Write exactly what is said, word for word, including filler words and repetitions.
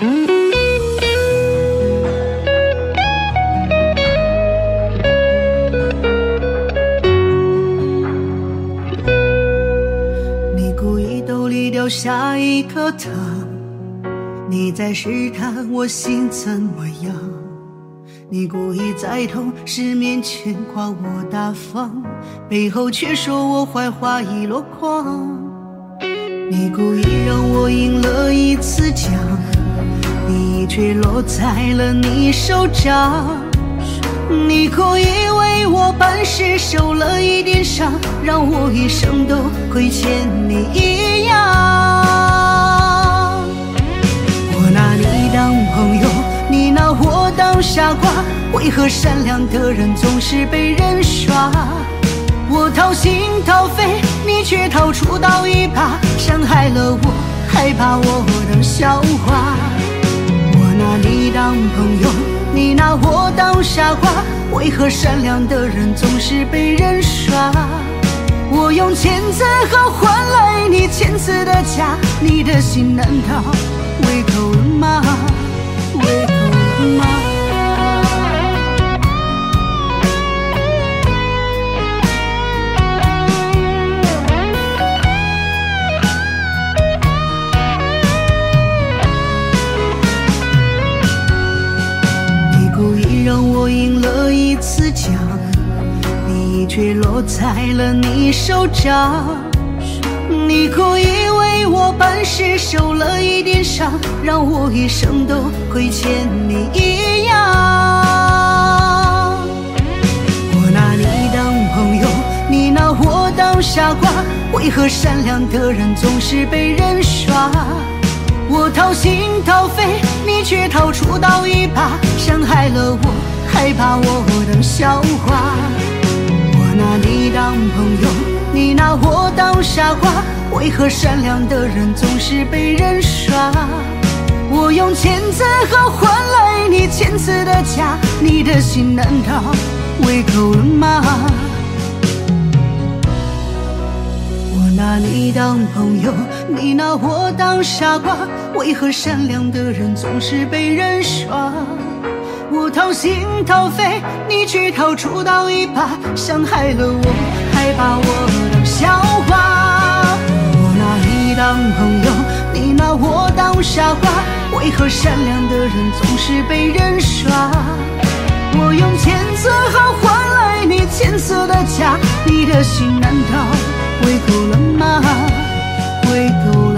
你故意兜里掉下一颗糖，你在试探我心怎么样。你故意在同事面前夸我大方，背后却说我坏话已落光。你故意让我赢了一次奖，你却落在了你手掌。你故意为我办事受了一点伤，让我一生都亏欠你一样。我拿你当朋友，你拿我当傻瓜，为何善良的人总是被人耍？我掏心掏肺，你却掏出刀一把，伤害了我，还把我当笑话。我拿你当朋友，你拿我当傻瓜，为何善良的人总是被人耍？我用签字盒换来你签字的家，你的心难道胃口了吗？胃口了吗？让我赢了一次奖，你却落在了你手掌。你故意为我办事受了一点伤，让我一生都亏欠你一样。我拿你当朋友，你拿我当傻瓜，为何善良的人总是被人耍？我掏心掏肺，你却掏出刀一把，伤害了我，还把我当笑话。我拿你当朋友，你拿我当傻瓜，为何善良的人总是被人耍？我用签字盒换来你签字的家，你的心难道胃口了吗？我拿你当朋友，你拿我当傻瓜，为何善良的人总是被人耍？我掏心掏肺，你却掏出刀一把，伤害了我，还把我当笑话。我拿你当朋友，你拿我当傻瓜，为何善良的人总是被人耍？我用签字盒换来你签字的家，你的心难道胃口了吗？胃口了吗？